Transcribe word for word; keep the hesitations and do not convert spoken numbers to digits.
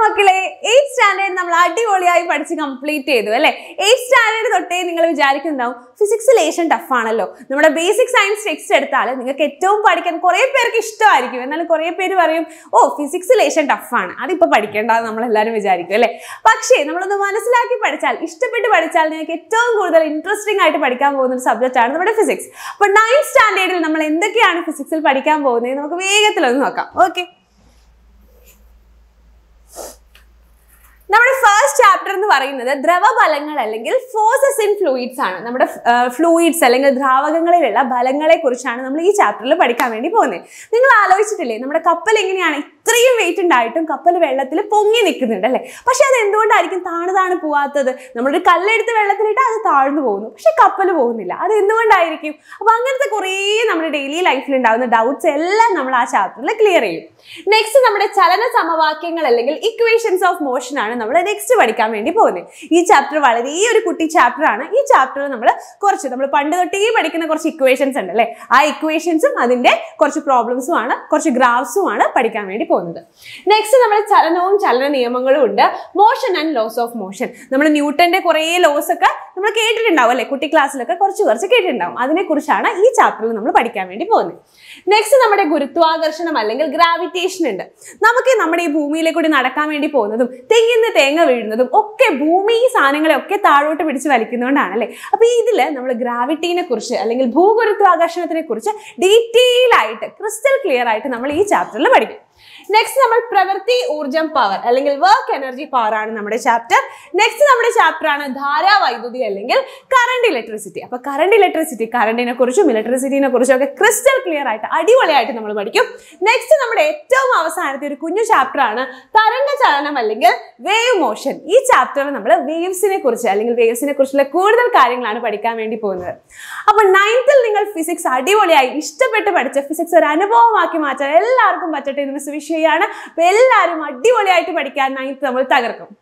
മക്കളെ eighth standard നമ്മൾ അടിപൊളിയായി പഠിച്ച് കംപ്ലീറ്റ് ചെയ്തു അല്ലേ. eighth സ്റ്റാൻഡേർഡ് തൊട്ടേ നിങ്ങൾ വിചാരിക്കുന്നുണ്ടാവും ഫിസിക്സ് ലേശം ടഫ് ആണല്ലോ. നമ്മുടെ ബേസിക് സയൻസ് ടെക്സ്റ്റ് എടുത്താൽ നിങ്ങൾക്ക് ഏറ്റവും പഠിക്കാൻ കുറേ പേർക്ക് ഇഷ്ടമായിരിക്കും. എന്നാലും കുറേ പേര് പറയും ഓ ഫിസിക്സ് ലേശം ടഫാണ്, അതിപ്പോൾ പഠിക്കേണ്ടത് നമ്മളെല്ലാവരും വിചാരിക്കും അല്ലേ. പക്ഷേ നമ്മളൊന്ന് മനസ്സിലാക്കി പഠിച്ചാൽ, ഇഷ്ടപ്പെട്ട് പഠിച്ചാൽ നിങ്ങൾക്ക് ഏറ്റവും കൂടുതൽ ഇൻട്രസ്റ്റിംഗ് ആയിട്ട് പഠിക്കാൻ പോകുന്ന ഒരു സബ്ജക്റ്റ് ആണ് നമ്മുടെ ഫിസിക്സ്. അപ്പോൾ നയൻത് സ്റ്റാൻഡേർഡിൽ നമ്മൾ എന്തൊക്കെയാണ് ഫിസിക്സിൽ പഠിക്കാൻ പോകുന്നത് നമുക്ക് വേഗത്തിലൊന്ന് നോക്കാം. ഓക്കെ, നമ്മുടെ ഫസ്റ്റ് ചാപ്റ്റർ എന്ന് പറയുന്നത് ദ്രവബലങ്ങൾ അല്ലെങ്കിൽ ഫോഴ്സസ് ഇൻ ഫ്ലൂയിഡ്സ് ആണ്. നമ്മുടെ ഫ്ലൂയിഡ്സ് അല്ലെങ്കിൽ ദ്രാവകങ്ങളിലുള്ള ബലങ്ങളെ കുറിച്ചാണ് നമ്മൾ ഈ ചാപ്റ്ററിൽ പഠിക്കാൻ വേണ്ടി പോകുന്നത്. നിങ്ങൾ ആലോചിച്ചിട്ടില്ലേ, നമ്മുടെ കപ്പൽ എങ്ങനെയാണ് ഇത്രയും വെയിറ്റ് ഉണ്ടായിട്ടും കപ്പൽ വെള്ളത്തിൽ പൊങ്ങി നിൽക്കുന്നുണ്ട് അല്ലേ. പക്ഷെ അത് എന്തുകൊണ്ടായിരിക്കും താണു താണു പോവാത്തത്? നമ്മളൊരു കല്ലെടുത്ത് വെള്ളത്തിലിട്ട് അത് താഴ്ന്നു പോകുന്നു, പക്ഷെ കപ്പൽ പോകുന്നില്ല. അത് എന്തുകൊണ്ടായിരിക്കും? അപ്പൊ അങ്ങനത്തെ കുറേ നമ്മുടെ ഡെയിലി ലൈഫിൽ ഉണ്ടാകുന്ന ഡൗട്ട്സ് എല്ലാം നമ്മൾ ആ ചാപ്റ്ററിൽ ക്ലിയർ ചെയ്യും. നെക്സ്റ്റ് നമ്മുടെ ചലന സമവാക്യങ്ങൾ അല്ലെങ്കിൽ ഇക്വേഷൻസ് ഓഫ് മോഷൻ ആണ് നമ്മൾ നെക്സ്റ്റ് പഠിക്കാൻ വേണ്ടി പോകുന്നത്. ഈ ചാപ്റ്റർ വളരെ ഒരു കുട്ടി ചാപ്റ്റർ ആണ്. ഈ ചാപ്റ്ററിൽ നമ്മൾ കുറച്ച് നമ്മൾ പണ്ട് തൊട്ടേ പഠിക്കുന്ന കുറച്ച് ഇക്വേഷൻസ് ഉണ്ട് അല്ലേ. ആ ഇക്വേഷൻസും അതിന്റെ കുറച്ച് പ്രോബ്ലംസും ആണ്, കുറച്ച് ഗ്രാഫ്സും ആണ് പഠിക്കാൻ വേണ്ടി പോകുന്നത്. നെക്സ്റ്റ് നമ്മൾ ചലനവും ചലന നിയമങ്ങളും ഉണ്ട്. Motion and laws of motion. നമ്മൾ ന്യൂട്ടന്റെ കുറേ ലോസ് ഒക്കെ നമ്മൾ കേട്ടിട്ടുണ്ടാവും അല്ലെ, കുട്ടി ക്ലാസ്സിലൊക്കെ കുറച്ച് കുറച്ച് കേട്ടിട്ടുണ്ടാവും. അതിനെ കുറിച്ചാണ് ഈ ചാപ്റ്ററിൽ നമ്മൾ പഠിക്കാൻ വേണ്ടി പോകുന്നത്. നെക്സ്റ്റ് നമ്മുടെ ഗുരുത്വാകർഷണം അല്ലെങ്കിൽ ഗ്രാവിറ്റേഷൻ ഉണ്ട്. നമുക്ക് നമ്മുടെ ഈ ഭൂമിയിലെ കൂടി നടക്കാൻ വേണ്ടി പോകുന്നതും തെങ്ങിന്ന് തേങ്ങ വീഴുന്നതും ഒക്കെ ഭൂമി ഈ സാധനങ്ങളെ ഒക്കെ താഴോട്ട് പിടിച്ച് വലിക്കുന്നതുകൊണ്ടാണ് അല്ലേ. അപ്പൊ ഇതില് നമ്മൾ ഗ്രാവിറ്റീനെ കുറിച്ച് അല്ലെങ്കിൽ ഭൂഗുരുത്വാകർഷണത്തിനെ കുറിച്ച് ഡീറ്റെയിൽ ആയിട്ട് ക്രിസ്റ്റൽ ക്ലിയർ ആയിട്ട് നമ്മൾ ഈ ചാപ്റ്ററിൽ പഠിക്കും. നെക്സ്റ്റ് നമ്മൾ പ്രവൃത്തി ഊർജം പവർ അല്ലെങ്കിൽ വർക്ക് എനർജി പവർ ആണ് നമ്മുടെ ചാപ്റ്റർ. നെക്സ്റ്റ് നമ്മുടെ ചാപ്റ്റർ ആണ് ധാരാ വൈദ്യുതി അല്ലെങ്കിൽ കറണ്ട് ഇലക്ട്രിസിറ്റി. അപ്പൊ കറണ്ട് ഇലക്ട്രിസിറ്റി, കറണ്ടിനെ കുറിച്ചും ഇലക്ട്രിസിറ്റിനെ കുറിച്ചും ഒക്കെ ക്രിസ്റ്റൽ ക്ലിയർ ആയിട്ട് അടിപൊളിയായിട്ട് നമ്മൾ പഠിക്കും. നെക്സ്റ്റ് നമ്മുടെ ഏറ്റവും അവസാനത്തെ ഒരു കുഞ്ഞു ചാപ്റ്റർ ആണ് തരംഗ ചലനം അല്ലെങ്കിൽ വേവ് മോഷൻ. ഈ ചാപ്റ്ററിൽ നമ്മൾ വേവ്സിനെ കുറിച്ച് അല്ലെങ്കിൽ വേവ്സിനെ കുറിച്ചുള്ള കൂടുതൽ കാര്യങ്ങളാണ് പഠിക്കാൻ വേണ്ടി പോകുന്നത്. അപ്പൊ നയൻത്തിൽ നിങ്ങൾ ഫിസിക്സ് അടിപൊളിയായി ഇഷ്ടപ്പെട്ട് പഠിച്ച ഫിസിക്സ് ഒരു അനുഭവമാക്കി മാറ്റാൻ എല്ലാവർക്കും പറ്റട്ടെ എന്ന് വിഷയമാണ്. അപ്പൊ എല്ലാവരും അടിപൊളിയായിട്ട് പഠിക്കാൻ നയൻത്ത് നമ്മൾ തകർക്കും.